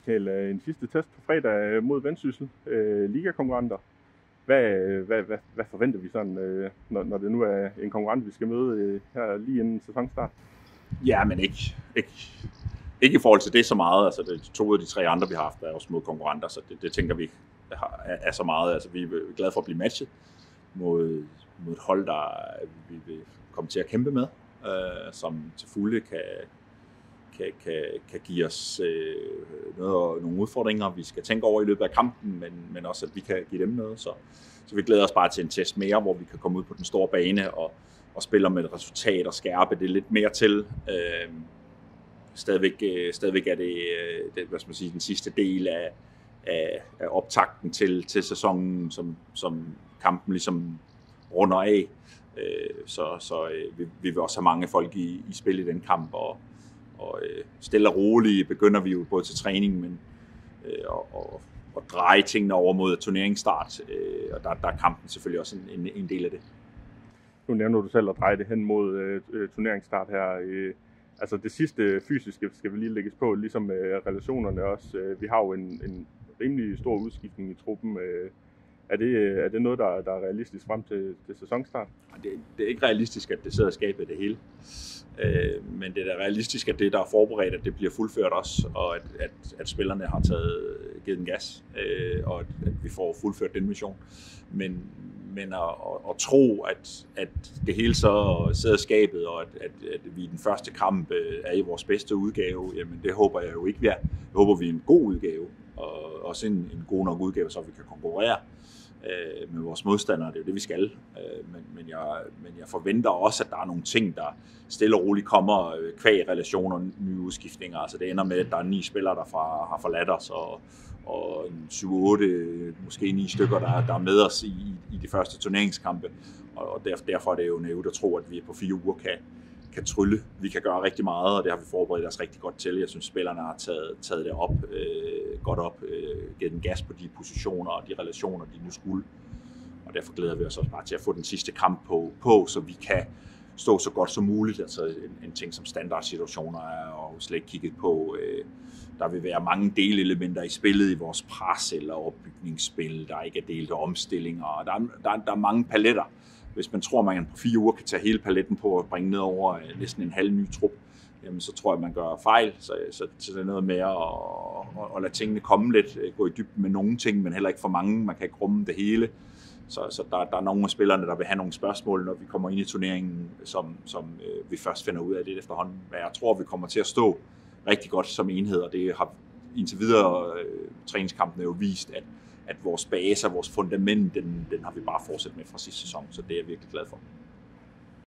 til en sidste test på fredag mod Vendsyssel, ligakonkurrenter. Hvad forventer vi sådan, når det nu er en konkurrent, vi skal møde her lige inden sæsonstart? Ja, men ikke i forhold til det så meget. Altså, det 2 af de 3 andre, vi har haft, er også mod konkurrenter, så det tænker vi ikke er så meget. Altså, vi er glade for at blive matchet mod et hold, der vi vil komme til at kæmpe med, som til fulde kan give os nogle udfordringer, vi skal tænke over i løbet af kampen, men også, at vi kan give dem noget. Så vi glæder os bare til en test mere, hvor vi kan komme ud på den store bane og spille med et resultat og skærpe det lidt mere til. Stadigvæk er det hvad skal man sige, den sidste del af optakten til sæsonen, som kampen ligesom runder af. Så vi vil også have mange folk i spil i den kamp, og stille og roligt begynder vi jo både til træning, men og dreje tingene over mod turneringsstart, og der er kampen selvfølgelig også en del af det. Nu nævner du selv at dreje det hen mod turneringsstart her. Altså det sidste fysiske skal vi lige lægges på, ligesom relationerne også. Vi har jo en rimelig stor udskiftning i truppen. Er det noget, der er realistisk frem til sæsonstart? Det er ikke realistisk, at det sidder og skaber det hele. Men det er realistisk, at det, der er forberedt, at det bliver fuldført også, og at spillerne har givet en gas, og at vi får fuldført den mission. Men at tro, at det hele så sidder skabet, og at vi i den første kamp er i vores bedste udgave, jamen det håber jeg jo ikke, vi er. Jeg håber, vi er en god udgave, og også en god nok udgave, så vi kan konkurrere med vores modstandere. Det er jo det, vi skal. Men jeg forventer også, at der er nogle ting, der stille og roligt kommer kvæg relationer og nye udskiftninger. Altså det ender med, at der er 9 spillere, der har forladt os, og 7-8, måske 9 stykker, der er med os i de første turneringskampe. Og derfor er det jo naivt at tro, at vi på 4 uger kan trylle. Vi kan gøre rigtig meget, og det har vi forberedt os rigtig godt til. Jeg synes, spillerne har taget det godt op, givet den gas på de positioner og de relationer, de nu skulle. Og derfor glæder vi os også bare til at få den sidste kamp på, så vi kan stå så godt som muligt. Altså en ting som standardsituationer er og slet ikke kigget på. Der vil være mange delelementer i spillet i vores pres eller opbygningsspil, der ikke er delt af omstillinger. Der er mange paletter. Hvis man tror, man på 4 uger kan tage hele paletten på og bringe ned over næsten en halv ny trup, jamen så tror jeg, man gør fejl. Så det er noget med at lade tingene komme lidt, gå i dybden med nogle ting, men heller ikke for mange. Man kan ikke rumme det hele. Så der er nogle af spillerne, der vil have nogle spørgsmål, når vi kommer ind i turneringen, som vi først finder ud af det efterhånden. Men jeg tror, vi kommer til at stå rigtig godt som enhed, og det har indtil videre træningskampen jo vist, at vores base og vores fundament, den har vi bare fortsat med fra sidste sæson, så det er jeg virkelig glad for.